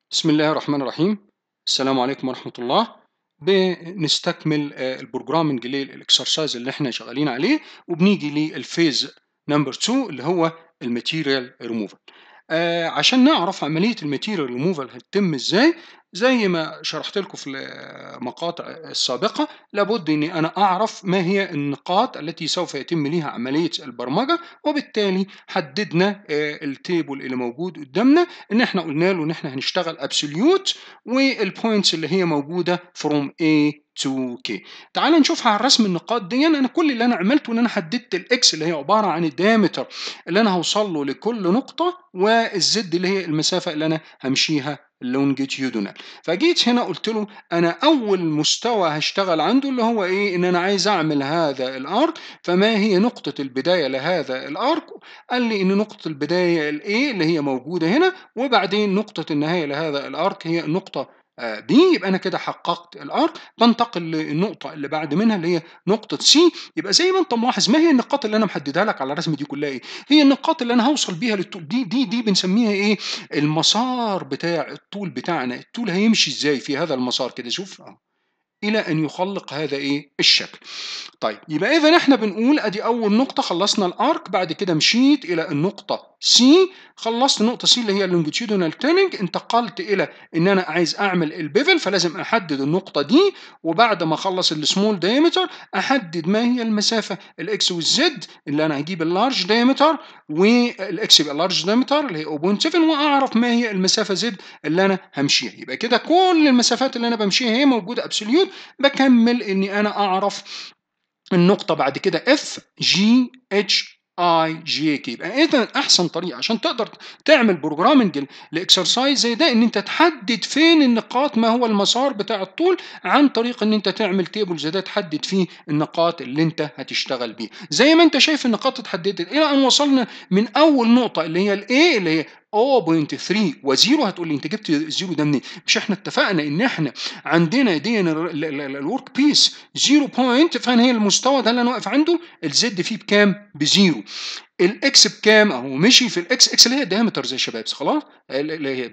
بسم الله الرحمن الرحيم. السلام عليكم ورحمة الله. بنستكمل البروجرامنج للاكسرسايز اللي احنا شغالين عليه، وبنيجي للفيز نمبر 2 اللي هو الماتيريال ريموفال. عشان نعرف عملية الماتيريال ريموفال هتتم ازاي، زي ما شرحت لكم في المقاطع السابقة، لابد اني انا اعرف ما هي النقاط التي سوف يتم ليها عملية البرمجة، وبالتالي حددنا التيبل اللي موجود قدامنا ان احنا قلنا له ان احنا هنشتغل ابسوليوت، والبوينتس اللي هي موجوده from A to K. تعال نشوفها على رسم النقاط دي. انا كل اللي انا عملته ان انا حددت الاكس اللي هي عباره عن الدايمتر اللي انا هوصل له لكل نقطه، والزد اللي هي المسافه اللي انا همشيها لونجيتيودونال. فجيت هنا قلت له انا اول مستوى هشتغل عنده اللي هو ايه، ان انا عايز اعمل هذا الارك. فما هي نقطه البدايه لهذا الارك؟ قال لي ان نقطه البدايه الايه اللي هي موجوده هنا، وبعدين نقطة النهاية لهذا الارك هي النقطة B. يبقى أنا كده حققت الارك. بنتقل للنقطة اللي بعد منها اللي هي نقطة C. يبقى زي ما أنت ملاحظ، ما هي النقاط اللي أنا محددها لك على الرسم دي كلها إيه؟ هي النقاط اللي أنا هوصل بيها للطول. دي بنسميها إيه؟ المسار بتاع الطول بتاعنا. الطول هيمشي إزاي في هذا المسار كده؟ شوف إلى أن يخلق هذا إيه؟ الشكل. طيب يبقى إذا إحنا بنقول أدي أول نقطة خلصنا الأرك، بعد كده مشيت إلى النقطة سي، خلصت النقطة سي اللي هي اللونجيتيودونال تيرنينج، انتقلت إلى إن أنا عايز أعمل البيفل، فلازم أحدد النقطة دي، وبعد ما أخلص السمول دايمتر أحدد ما هي المسافة الإكس والزد اللي أنا هجيب اللارج دايمتر، والإكس يبقى اللارج دايمتر اللي هي 0.7، وأعرف ما هي المسافة زد اللي أنا همشيها. يبقى كده كل المسافات اللي أنا بمشيها هي موجودة أبسوليوت. بكمل إني أنا أعرف النقطة بعد كده اف جي اتش اي جي كي. يبقى اذا احسن طريقه عشان تقدر تعمل بروجرامنج لاكسرسايز زي ده ان انت تحدد فين النقاط، ما هو المسار بتاع الطول، عن طريق ان انت تعمل تيبل زي ده تحدد فيه النقاط اللي انت هتشتغل بيها. زي ما انت شايف النقاط اتحددت الى ان وصلنا من اول نقطه اللي هي الاي اللي هي 0.3 و0. هتقول لي انت جبت الزيرو ده منين؟ مش احنا اتفقنا ان احنا عندنا دي الورك بيس 0 بوينت، فانا هي المستوى ده اللي انا واقف عنده. الزد فيه بكام؟ بزيرو. الاكس بكام؟ اهو مشي في الاكس. اكس اللي هي دايمترز يا شباب، خلاص، اللي هي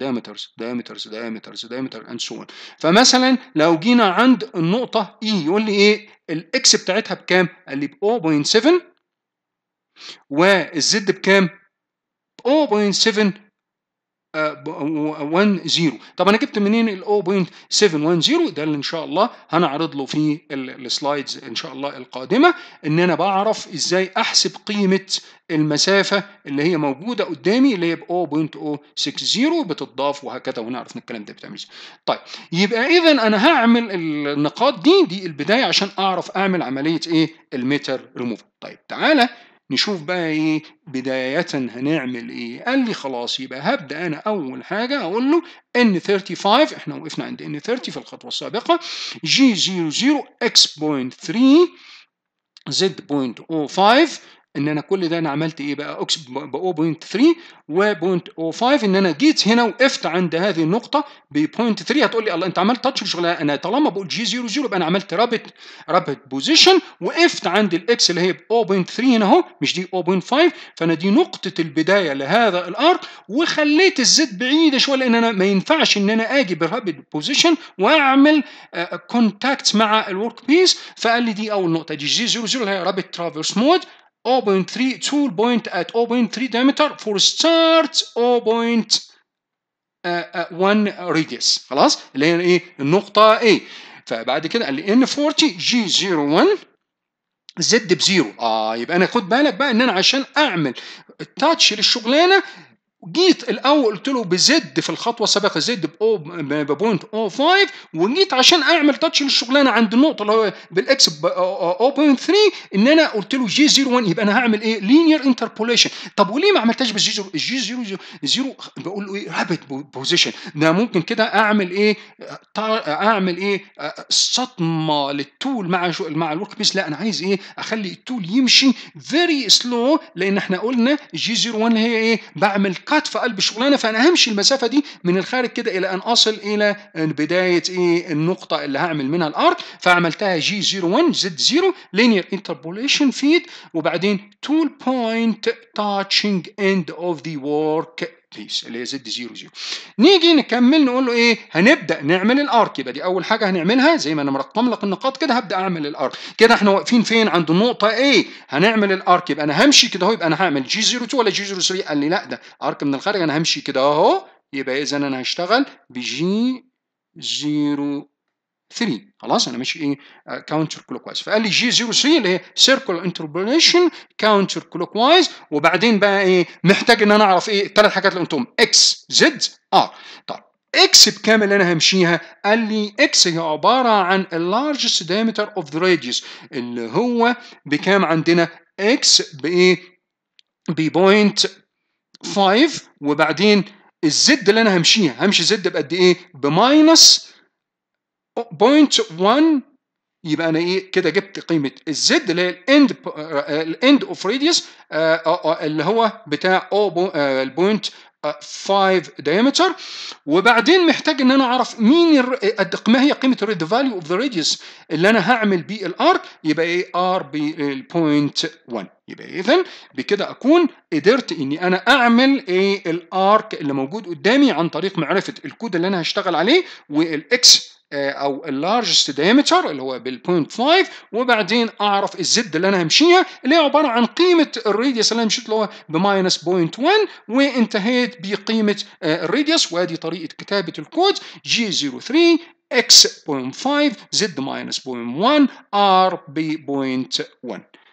دايمترز اند سو اون. فمثلا لو جينا عند النقطه اي، يقول لي ايه الاكس بتاعتها بكام؟ قال لي ب 0.7، والزد بكام؟ 0.7 10. طب انا جبت منين ال 0.710؟ ده اللي ان شاء الله هنعرض له في السلايدز ان شاء الله القادمه، ان انا بعرف ازاي احسب قيمه المسافه اللي هي موجوده قدامي اللي هي ب 0.060 بتضاف وهكذا، ونعرف ان الكلام ده بتعمل ازاي. طيب يبقى اذا انا هعمل النقاط دي البدايه عشان اعرف اعمل عمليه ايه؟ الميتر ريموفال. طيب تعالى نشوف بقى ايه بداية هنعمل ايه. قال لي خلاص، يبقى هبدأ انا اول حاجة اقول له ان 35، احنا وقفنا عند ان 30 في الخطوة السابقة، جي 00 اكس بوينت 3 زد بوينت 05. ان انا كل ده انا عملت ايه بقى؟ اكس ب 0.3 و0.05. ان انا جيت هنا وقفت عند هذه النقطه ب 0.3. هتقول لي الله انت عملت تاتش الشغل. انا طالما بقول جي 00 يبقى انا عملت رابط بوزيشن، وقفت عند الاكس اللي هي ب 0.3 هنا اهو، مش دي 0.5. فانا دي نقطه البدايه لهذا الارك، وخليت الزد بعيده شويه لان انا ما ينفعش ان انا اجي برابط بوزيشن واعمل كونتاكت مع الورك بيس. فقال لي دي اول نقطه، دي جي 00 اللي هي رابط ترافيرس مود 0.3 tool point at 0.3 diameter for start 0.1 radius. خلاص اللي هي ايه؟ النقطه A. فبعد كده قال لي ان 40 جي 01 زد بزيرو. يبقى انا خد بالك بقى ان انا عشان اعمل التاتش للشغلانه، جيت الاول قلت له بزد في الخطوه السابقه زد ب 0.05، وجيت عشان اعمل تاتش للشغلانه عند النقطه اللي هو بالاكس ب 0.3، ان انا قلت له جي 01. يبقى انا هعمل ايه؟ لينير انتربوليشن. طب وليه ما عملتهاش بالجي 0؟ الجي 0 بقول له ايه؟ رابط بوزيشن. ده ممكن كده اعمل ايه؟ اعمل ايه؟ صدمه للتول مع الورك بيس. لا انا عايز ايه؟ اخلي التول يمشي فيري سلو، لان احنا قلنا جي 01 هي ايه؟ بعمل كات في قلب الشغلانه. فانا همشي المسافه دي من الخارج كده الى ان اصل الى بدايه ايه؟ النقطه اللي هعمل منها الارك. فعملتها جي 01 زد 0 لينير انتربوليشن فيد، وبعدين tool point touching end of the work بيس اللي هي زد 0 0. نيجي نكمل نقول له ايه؟ هنبدا نعمل الارك. يبقى دي اول حاجه هنعملها، زي ما انا مرقم لك النقاط كده هبدا اعمل الارك. كده احنا واقفين فين؟ عند النقطه ايه؟ هنعمل الارك. يبقى انا همشي كده اهو. يبقى انا هعمل جي 02 ولا جي 03؟ قال لي لا ده ارك من الخارج، انا همشي كده اهو. يبقى اذا انا هشتغل بجي 03. خلاص انا ماشي ايه؟ كاونتر كلوك وايز. فقال لي جي 03 اللي هي سيركل انتربوليشن كاونتر كلوك وايز. وبعدين بقى ايه؟ محتاج ان انا اعرف ايه الثلاث حاجات اللي قلتهم، اكس زد ار. طب اكس بكام اللي انا همشيها؟ قال لي اكس هي عباره عن اللارجست diameter اوف ذا راديوس، اللي هو بكام عندنا؟ اكس بايه؟ ب 0.5. وبعدين الزد اللي انا همشيها، همشي زد بقد ايه؟ بماينس 0.1. يبقى انا ايه كده؟ جبت قيمه الزد اللي هي الاند اوف راديوس اللي هو بتاع 0.5 diameter. وبعدين محتاج ان انا اعرف مين ما هي قيمه الريد فاليو اوف ذا راديوس اللي انا هعمل بيه الارك. يبقى ايه؟ ار ب 0.1. يبقى اذا بكده اكون قدرت اني انا اعمل ايه؟ الارك اللي موجود قدامي عن طريق معرفه الكود اللي انا هشتغل عليه، والاكس او اللارجست دايمتر اللي هو بال 0.5، وبعدين اعرف الزد اللي انا همشيها اللي هي عباره عن قيمه الراديوس اللي انا مشيت اللي هو بماينس 0.1، وانتهيت بقيمه الراديوس. وادي طريقه كتابه الكود جي 03 x 0.5 z minus 0.1 r ب 0.1.